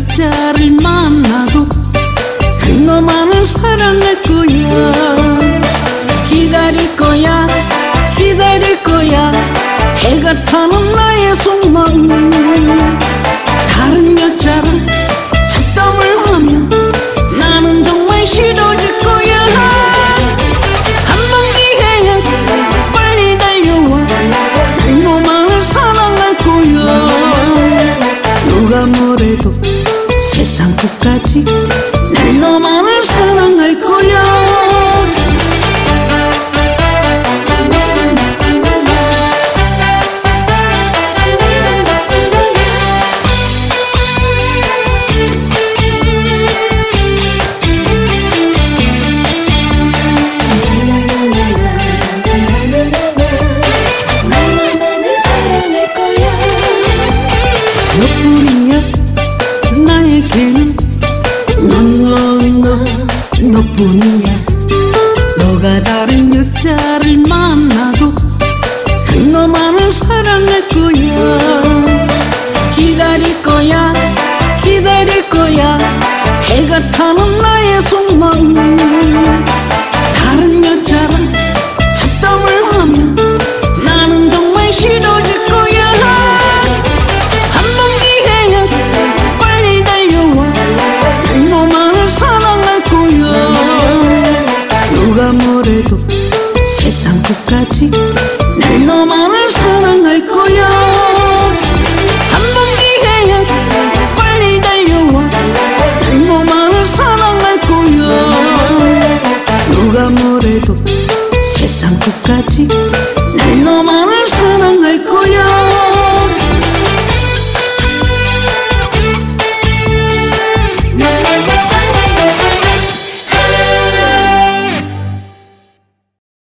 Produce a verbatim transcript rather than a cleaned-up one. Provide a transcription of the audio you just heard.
여자를 만나도 난 너만을 사랑할 거야. 기다릴 거야 기다릴 거야 해가 타는 나의 속마음. 다른 여자랑 잡담을 하면 나는 정말 싫어질 거야. 한 번 기회야 빨리 달려와 난 너만을 사랑할 거야. 누가 뭐래도 세상 끝까지 난 너만을 사랑할 거야. 너뿐이야 나에게는 너너너 너뿐이야. 너가 다른 여자를 만나도 난 너만을 사랑할 거야. 기다릴 거야 기다릴 거야 해가 타는 나의 속마음. 다른 여자랑 잡담을 하면 나는 정말 싫어질 거야. 누가 뭐래도 세상 끝까지 난 너만을 사랑할 거야. 한 번 기회야 빨리 달려와 난 너만을 사랑할 거야. 누가 뭐래도 세상 끝까지